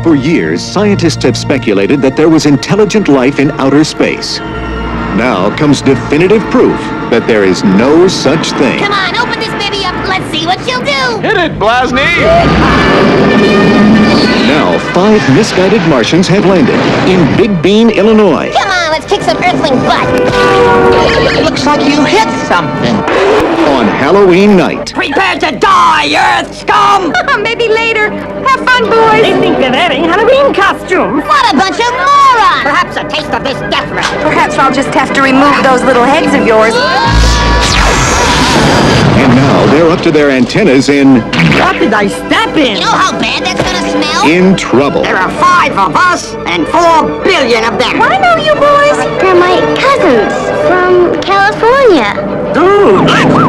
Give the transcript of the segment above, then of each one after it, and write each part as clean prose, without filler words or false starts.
For years, scientists have speculated that there was intelligent life in outer space. Now comes definitive proof that there is no such thing. Come on, open this baby up. Let's see what you'll do. Hit it, Blasny! Now, 5 misguided Martians have landed in Big Bean, Illinois. Come on, let's kick some Earthling butt. Looks like you hit something. On Halloween night. Prepare to die, Earth scum! Maybe later. Have fun, boys. They think they're wearing Halloween costumes. What a bunch of morons! Perhaps a taste of this death ray. Perhaps I'll just have to remove those little heads of yours. And now they're up to their antennas in What did I step in? You know how bad that's gonna smell? in trouble. There are 5 of us and 4 billion of them. I know you boys. They're my cousins from California. Dude!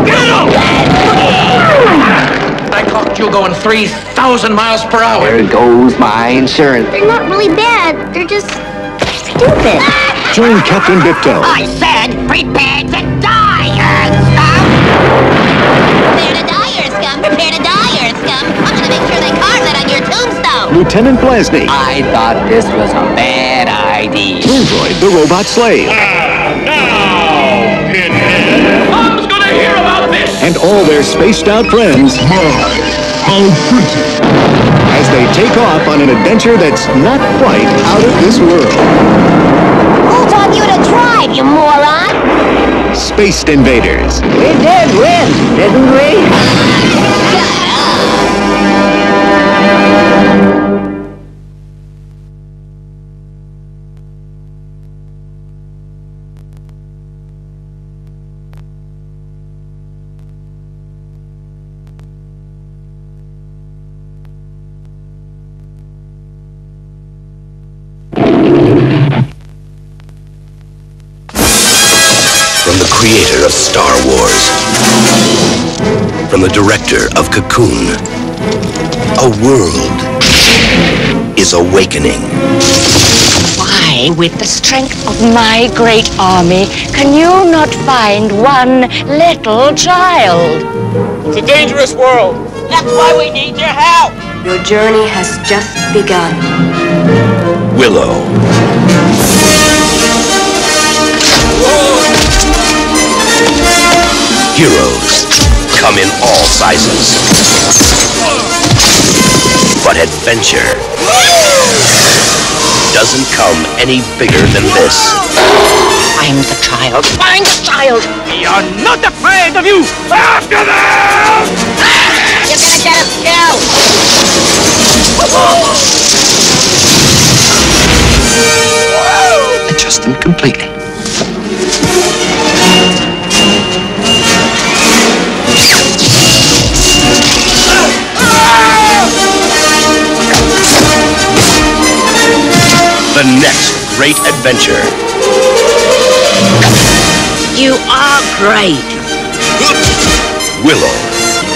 I caught you going 3,000 miles per hour. There goes my insurance. They're not really bad. They're just stupid. Join Captain Bipto I said prepare to die, Earth scum! Prepare to die, Earth scum. Prepare to die, Earth scum. I'm gonna make sure they carve that on your tombstone. Lieutenant Blasny, I thought this was a bad idea. Android the Robot Slave, Now, Pinhead! Mom's gonna hear about this! and all their spaced-out friends as they take off on an adventure that's not quite out of this world. Who taught you to drive, you moron? Spaced Invaders. We did win, didn't we? From the creator of Star Wars, from the director of Cocoon, a world is awakening. Why, with the strength of my great army, can you not find one little child? It's a dangerous world. That's why we need your help. Your journey has just begun. Willow. Heroes come in all sizes. But adventure doesn't come any bigger than this. Find the child. Find the child. We are not afraid of you! After them! You're gonna get us killed. Adjust them completely. The next great adventure. You are great. Willow.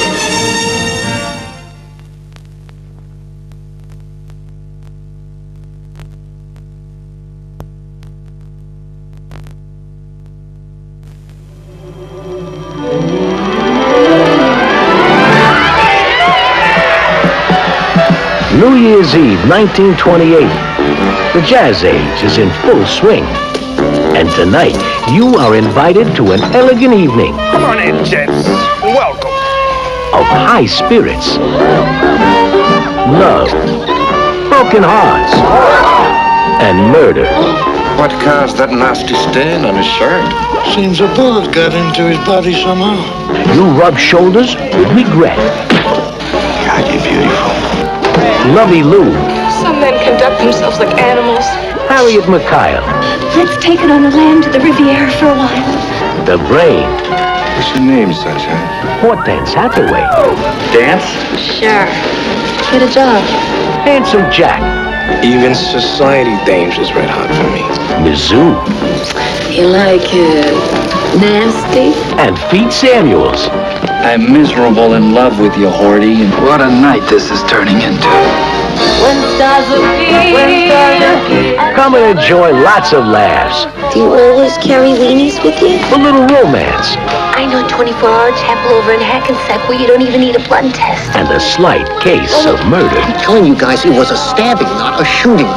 New Year's Eve, 1928. The Jazz Age is in full swing. And tonight, you are invited to an elegant evening Come on in, gents. Welcome. of high spirits, love, broken hearts, and murder. What caused that nasty stain on his shirt? Seems a bullet got into his body somehow. You rub shoulders with regret. God, you're beautiful. Lovey Lou, Some men conduct themselves like animals. Harriet McKyle, Let's take it on the land to the Riviera for a while. The Brain, What's your name, sunshine? Hortense Hathaway, Dance? Sure. Get a job. Handsome Jack, Even society dames is red hot for me. Mizzou, You like it nasty? and Pete Samuels. I'm miserable in love with you, Horty, and what a night this is turning into. Come and enjoy lots of laughs, Do you always carry weenies with you? A little romance. I know 24-hour chapel over in Hackensack where you don't even need a blood test. And a slight case of murder. I'm telling you guys, it was a stabbing, not a shooting.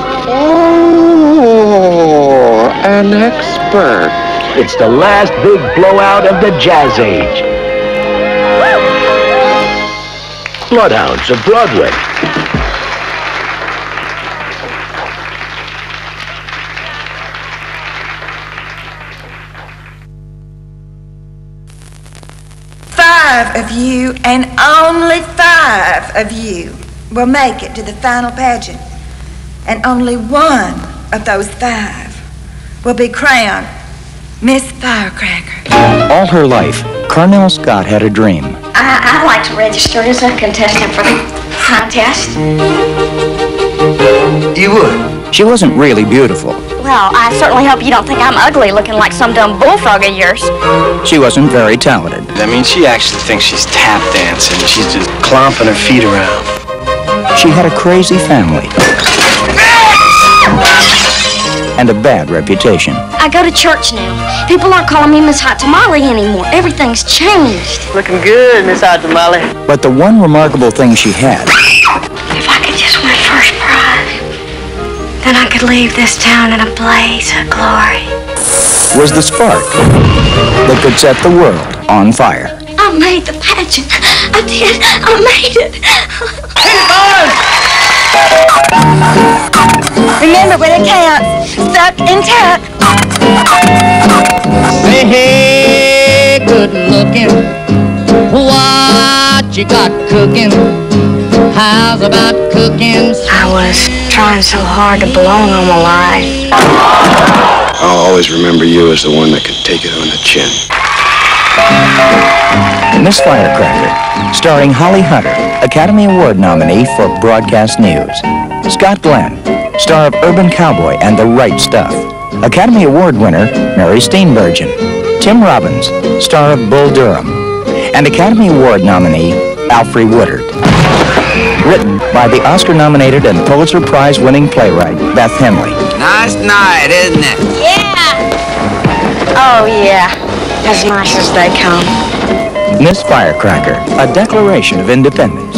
Oh, an expert. It's the last big blowout of the Jazz Age. Bloodhounds of Broadway. Five of you, and only 5 of you, will make it to the final pageant. And only one of those 5 will be crowned Miss Firecracker. All her life, Cornell Scott had a dream. I'd like to register as a contestant for the contest. You would? She wasn't really beautiful. Well, I certainly hope you don't think I'm ugly looking like some dumb bullfrog of yours. She wasn't very talented. I mean, she actually thinks she's tap dancing. She's just clomping her feet around. She had a crazy family. And a bad reputation. I go to church now. People aren't calling me Miss Hot Tamale anymore. Everything's changed. Looking good, Miss Hot Tamale. But the one remarkable thing she had... If I could just win first prize, then I could leave this town in a blaze of glory. ...was the spark that could set the world on fire. I made the pageant. I did. I made it. Remember when it counts, stuck intact. Say, hey, good looking, what you got cooking? How's about cooking? I was trying so hard to belong all my life. I'll always remember you as the one that could take it on the chin. Miss Firecracker, starring Holly Hunter, Academy Award nominee for Broadcast News. Scott Glenn, star of Urban Cowboy and The Right Stuff. Academy Award winner Mary Steenburgen. Tim Robbins, star of Bull Durham. And Academy Award nominee Alfre Woodard. Written by the Oscar-nominated and Pulitzer Prize-winning playwright Beth Henley. Nice night, isn't it? Yeah. Oh, yeah. As nice as they come. Miss Firecracker, a declaration of independence.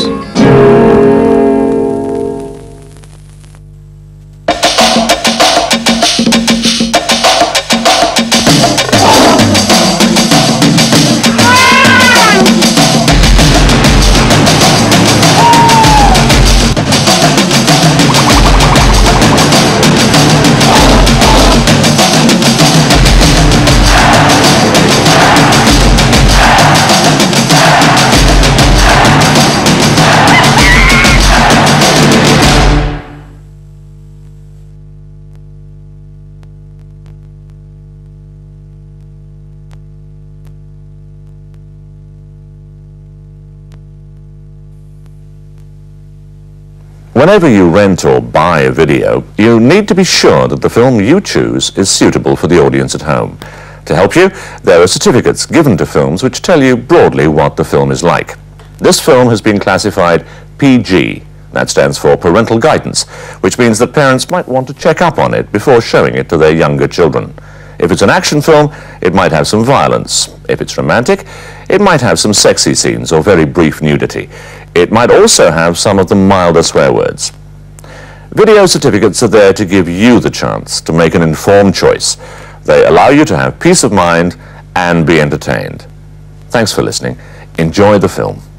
Whenever you rent or buy a video, you need to be sure that the film you choose is suitable for the audience at home. To help you, there are certificates given to films which tell you broadly what the film is like. This film has been classified PG. That stands for Parental Guidance, which means that parents might want to check up on it before showing it to their younger children. If it's an action film, it might have some violence. If it's romantic, it might have some sexy scenes or very brief nudity. It might also have some of the milder swear words. Video certificates are there to give you the chance to make an informed choice. They allow you to have peace of mind and be entertained. Thanks for listening. Enjoy the film.